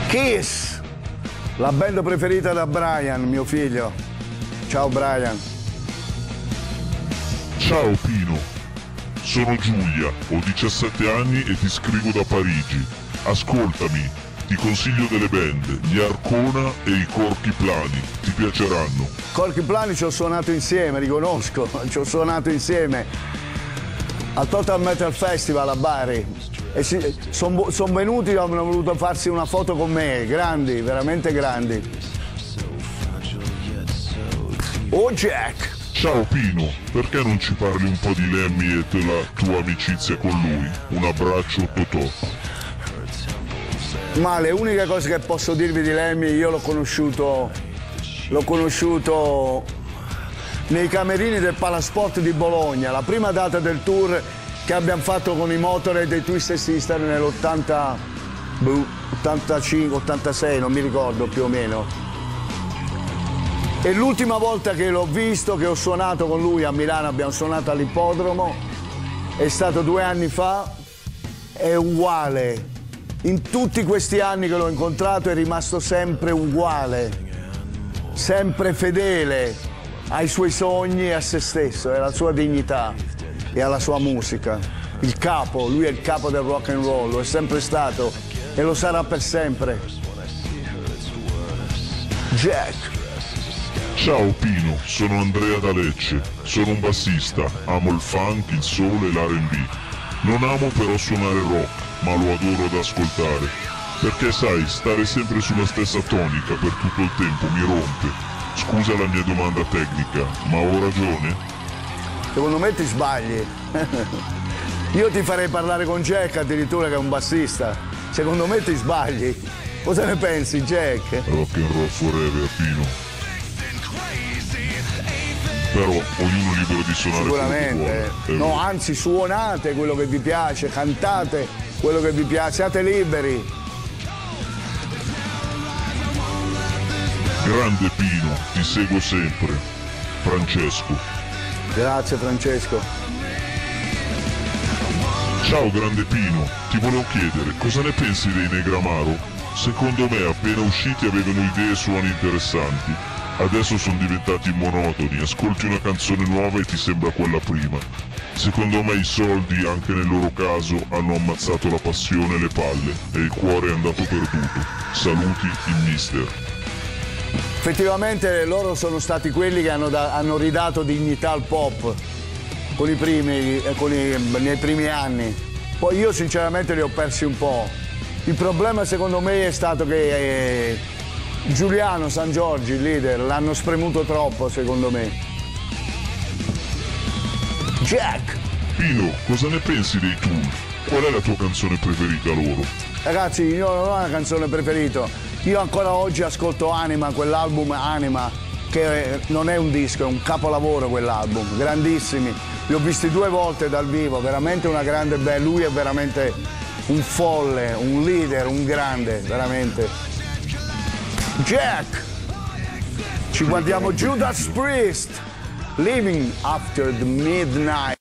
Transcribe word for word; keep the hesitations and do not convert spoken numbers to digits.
Kiss, la band preferita da Brian, mio figlio. Ciao Brian. Ciao Pino, sono Giulia, ho diciassette anni e ti scrivo da Parigi. Ascoltami, ti consiglio delle band, gli Arcona e i Corky Plani, ti piaceranno. Corky Plani ci ho suonato insieme, li conosco, ci ho suonato insieme al Total Metal Festival a Bari. E si, sono son venuti, hanno voluto farsi una foto con me, grandi, veramente grandi. Oh Jack! Ciao Pino, perché non ci parli un po' di Lemmy e della tua amicizia con lui? Un abbraccio Totò. Ma le uniche cose che posso dirvi di Lemmy, io l'ho conosciuto, l'ho conosciuto nei camerini del Palasport di Bologna, la prima data del tour che abbiamo fatto con i Motorhead dei Twisted Sister nell'ottanta, ottantacinque, ottantasei, non mi ricordo più o meno. E l'ultima volta che l'ho visto, che ho suonato con lui a Milano, abbiamo suonato all'ippodromo, è stato due anni fa, è uguale. In tutti questi anni che l'ho incontrato è rimasto sempre uguale, sempre fedele ai suoi sogni e a se stesso, e alla sua dignità e alla sua musica. Il capo, lui è il capo del rock and roll, lo è sempre stato e lo sarà per sempre. Jack. Ciao Pino, sono Andrea da Lecce, sono un bassista, amo il funk, il soul e l'R and B. Non amo però suonare rock, ma lo adoro ad ascoltare, perché sai, stare sempre sulla stessa tonica per tutto il tempo mi rompe. Scusa la mia domanda tecnica, ma ho ragione? Secondo me ti sbagli. Io ti farei parlare con Jack addirittura, che è un bassista. Secondo me ti sbagli. Cosa ne pensi, Jack? Rock and roll forever, Pino. Però ognuno è libero di suonare sicuramente. Quello che vuole. No, anzi, suonate quello che vi piace, cantate quello che vi piace, siate liberi. Grande Pino, ti seguo sempre. Francesco. Grazie Francesco. Ciao grande Pino, ti volevo chiedere, cosa ne pensi dei Negramaro? Secondo me appena usciti avevano idee e suoni interessanti. Adesso sono diventati monotoni, ascolti una canzone nuova e ti sembra quella prima. Secondo me i soldi, anche nel loro caso, hanno ammazzato la passione e le palle e il cuore è andato perduto. Saluti il mister. Effettivamente loro sono stati quelli che hanno, da, hanno ridato dignità al pop con i primi, con i, nei primi anni. Poi io sinceramente li ho persi un po'. Il problema secondo me è stato che eh, Giuliano San Giorgi, il leader, l'hanno spremuto troppo secondo me. Jack! Pino, cosa ne pensi dei Tool? Qual è la tua canzone preferita loro? Ragazzi, io non ho una canzone preferita. Io ancora oggi ascolto Anima, quell'album Anima, che non è un disco, è un capolavoro quell'album, grandissimi. Li ho visti due volte dal vivo, veramente una grande band. Lui è veramente un folle, un leader, un grande, veramente. Jack! Ci guardiamo Judas Priest, Living After the Midnight.